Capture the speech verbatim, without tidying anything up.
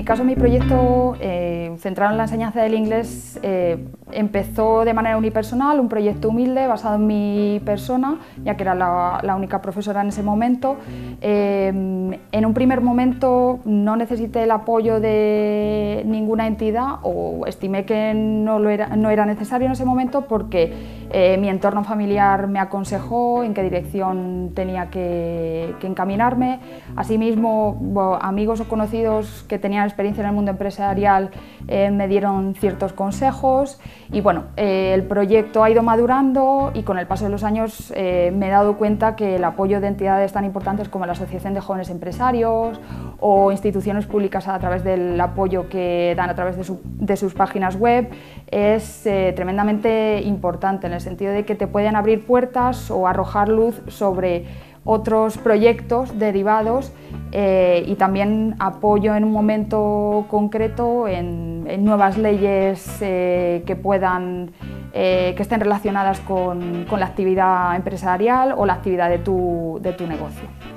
caso, mi proyecto eh, centrado en la enseñanza del inglés eh, empezó de manera unipersonal, un proyecto humilde basado en mi persona, ya que era la, la única profesora en ese momento. Eh, en un primer momento no necesité el apoyo de ninguna entidad, o estimé que no, lo era, no era necesario en ese momento, porque eh, mi entorno familiar me aconsejó en qué dirección tenía que, que encaminarme. Asimismo, bueno, amigos o conocidos que tenían experiencia en el mundo empresarial eh, me dieron ciertos consejos, y bueno, eh, el proyecto ha ido madurando, y con el paso de los años eh, me he dado cuenta que el apoyo de entidades tan importantes como la Asociación de Jóvenes Empresarios o instituciones públicas a través del apoyo que dan a través de, su, de sus páginas web es eh, tremendamente importante, en el sentido de que te pueden abrir puertas o arrojar luz sobre otros proyectos derivados eh, y también apoyo en un momento concreto en, en nuevas leyes eh, que puedan eh, que estén relacionadas con, con la actividad empresarial o la actividad de tu, de tu negocio.